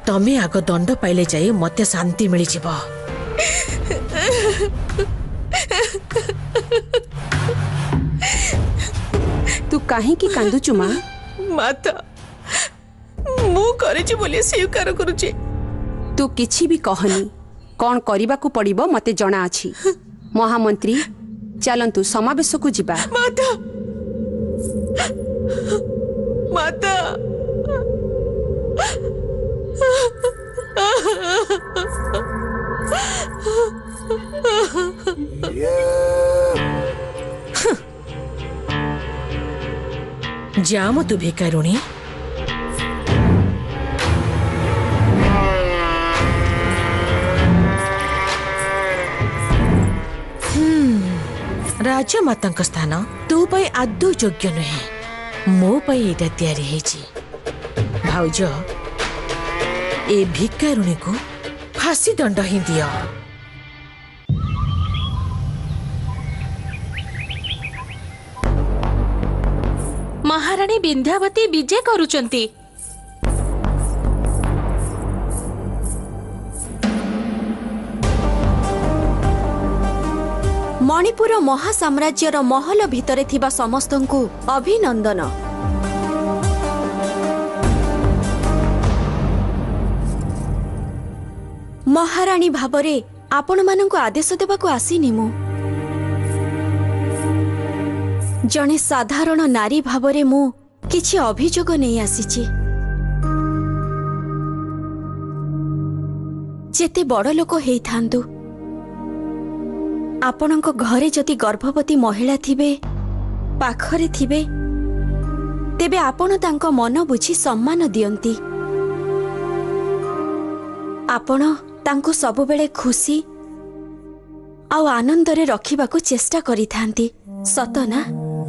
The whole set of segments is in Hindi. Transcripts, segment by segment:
तमे आग दंड पाइले जाई मते शांति मिली जीव। तू काहे की कांदुचु मां? माता मु करिछि बोली स्वीकार करूछि। तू किछि भी कहनी कौन करबा को पड़िबो मते जणा अछि। महामंत्री चलंतु समावेश को जिबा। माता माता जाम तू भिकारुणी। राजमाता स्थान तू पाई आदौ योग्य नुहे। मो पाई एटा तैयारी हेची। भाउज ए भिकारुणी को फांसी दंड ही दियो। महाराणी विंध्यावती विजय करुचंती। मणिपुर महासाम्राज्यर महल भितरे थिबा समस्तंकु अभिनंदन। महाराणी भाबरे आपण मानंकु आदेश देबाकु आसीनी मु। जणे साधारण नारी भाबरे मु किछि अभियोग नै आसीछि। जेते बड़ लोक हेई थांतु आपणक घरे जदि गर्भवती महिला थिबे पाखरे थिबे तेबे आपण तांक मन बुझी सम्मान दियंती। आपण तांको सबु बेले खुशी आ आनंद रे रखिबाकू चेष्टा करि थांती। सत ना?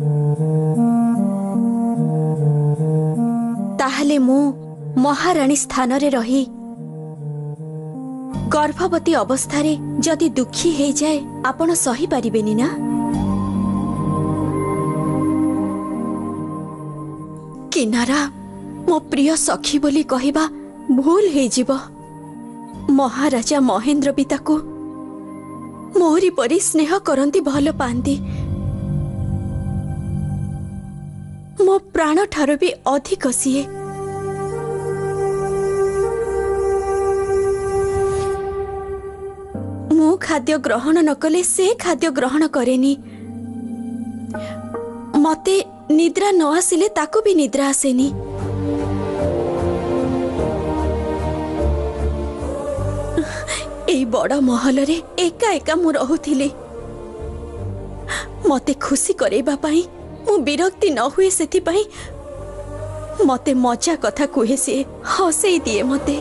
ताहले मु महाराणी स्थान रे रही गर्भवती अवस्था रे जदि दुखी हे जाए आपण सही पारिबेनी ना? किनारा मो प्रिय सखी बोली कहिबा भूल हे जीव। महाराजा महेंद्र भी ताको मोहरी परी स्नेह करंती भल पांती। मो प्राण ठारो भी अधिक सीए। मु खाद्य ग्रहण न कले से खाद्य ग्रहण करेनी। मते निद्रा न आसिले ताको भी निद्रा आसेनी। एई बड़ा महल रे एका एका मु रहुथिली। मते खुशी करेबा पाई मु विरक्ति न हुए सेथि पाई मते मजा कथा कुहे से हसई दिए मते।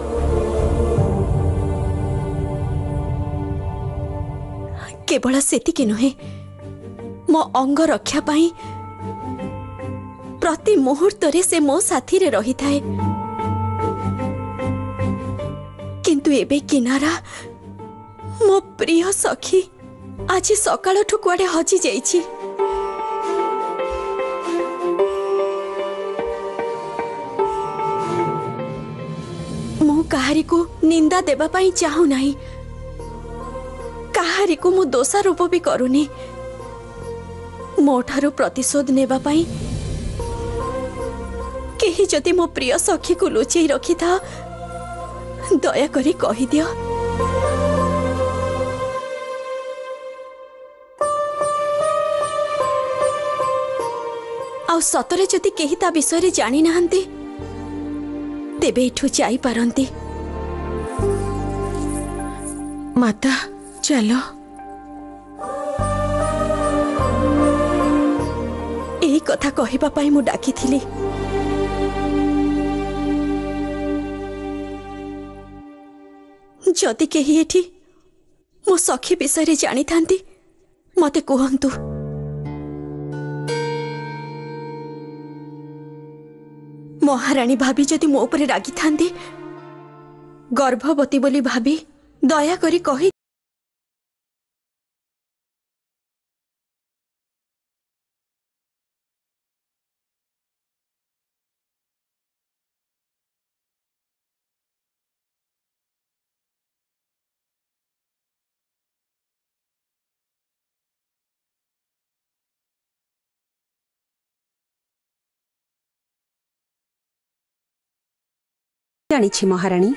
केवल सेतिके नुहे मो अंग रक्षा पाई प्रति मुहूर्त रे से मो साथी रे रही थाए। किंतु एबे किनारा मो प्रिय सखी आज सकाळ ठुकुआडे हजी जाइछि। मु काहारी को निंदा देबा पाई चाहू नाही। काहारी को मु दोषारोप भी करूनी। मोठारू प्रतिशोध नेबा पाई केही जदि मो प्रिय सखी को लुचेई रखी था दया करी कहि दियो। आउ सतरे जदि केही ता विषय रे जानी नाहंती तेबे एठू जाई पारंती। माता चलो। एही कथा कहिबा पाई मु डाकी थिली। जदि केही एठी मो सखी विषय रे जानी थांती मते कहंतु। महाराणी भाभी जदि मो उपरे रागी थांती गर्भवती बोली भाभी दया करी कही जानिछि महारानी।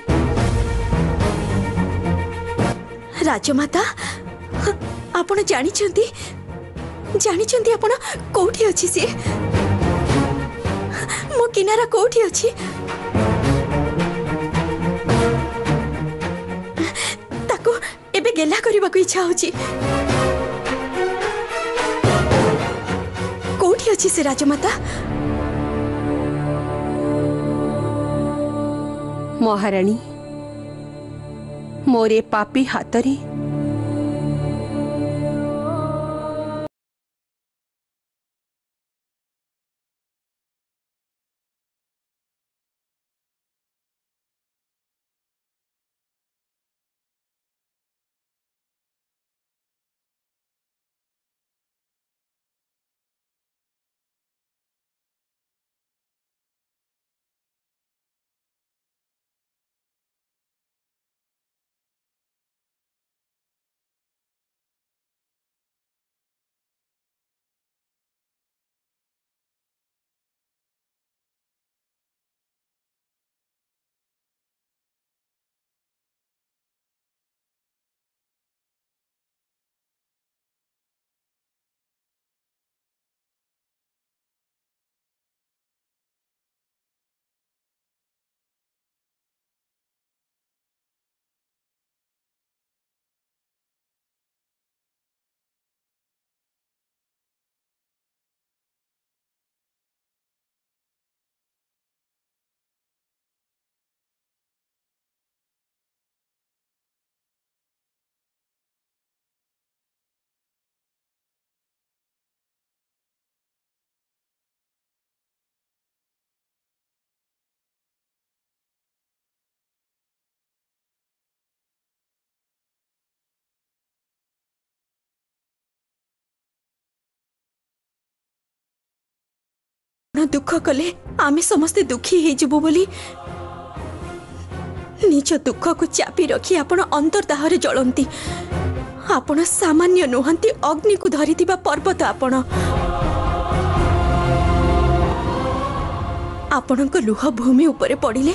राजमाता आपण जानिछंती जानिछंती आपण कोठी अछि से मो किनारा कोठी अछि ताको एबे गेला करबा को इच्छा होछि कोठी अछि से राजमाता। महारानी मोरे पापी हातरे दुख कले आमे समस्ते दुखी हे जबो बोली निज दुख को चापी रखी आपण अंतर्दाहरे जलंती। आपण सामान्य नुहंती अग्नि को धरिथिबा पर्वत आपण आपणक लुह भूमि उपरे पड़िले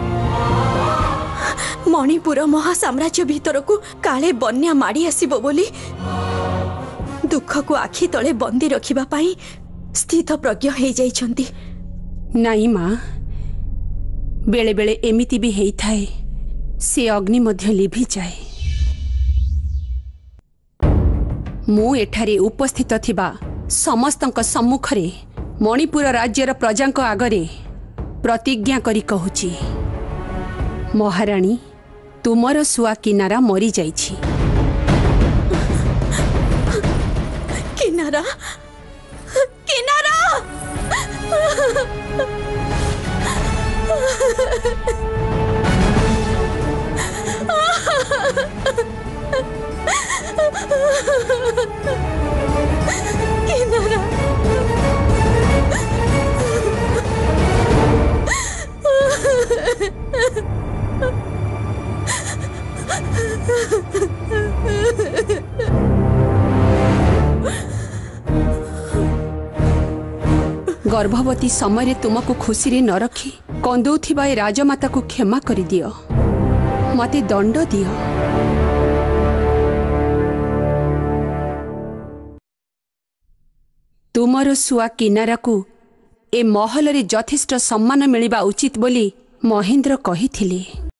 मणिपुर महासाम्राज्य भीतर को काले बन्या माड़ी आसीबो बोली दुख को आखि तले बंदी रखिबा पाई स्थित प्रज्ञ हे जाइछंती। नाई माँ बेले बेले एमिति भी हेई थाए से अग्नि मध्य लिभि जाए। मु एठारे उपस्थित थिबा समस्तंक सम्मुखरे मणिपुर राज्यर प्रजांक आगरे प्रतिज्ञा करी कहूची महारानी तुमर सुआ किनारा मरी जाइछि। किनारा किनारा किनारा गर्भवती समय तुमको खुशी रे न रखी कंदौथिबा ए राजमाता को क्षमा करि दियो मते दंड दियो। तुमर सुआ किनारा को ए महल रे यथेष्ट सम्मान मिलिबा उचित बोली महेंद्र कहिथिले।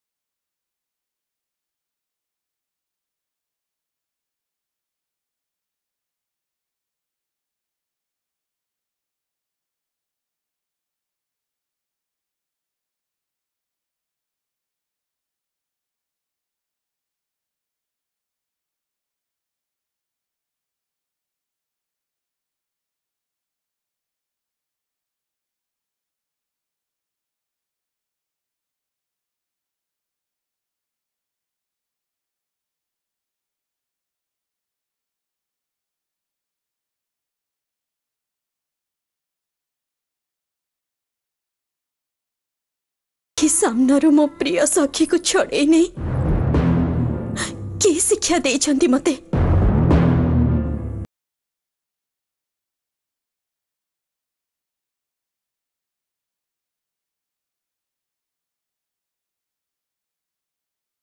कि सामनारू मो प्रिय सखी को छड़े नहीं कि शिक्षा देइछंती मते।